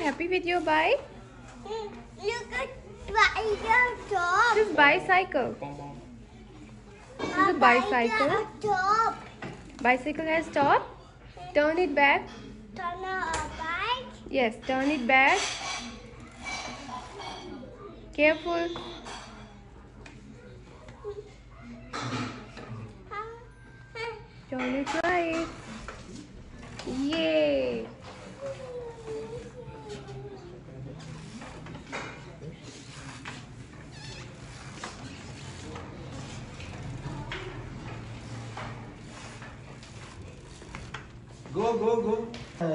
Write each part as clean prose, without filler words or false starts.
happy with your bike? Look at bicycle top. This is bicycle. This is a bicycle. Top. Bicycle has top. Turn it back. Turn a bike. Yes, turn it back. Careful. Turn it right. Yay! Go.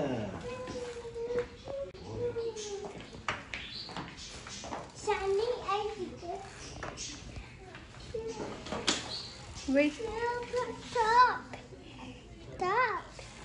Sunny and Wait. top. Top.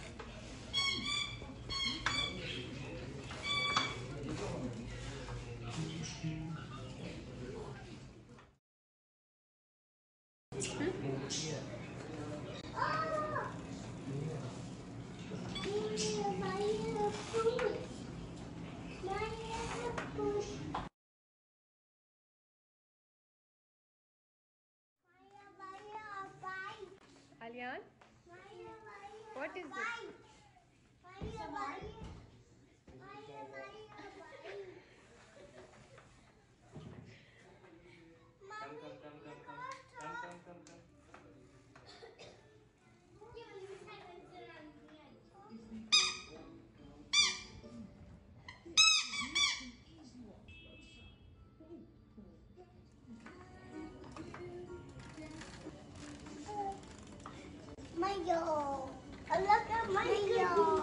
Alyan, what is this? Mayo. Look at Mayo.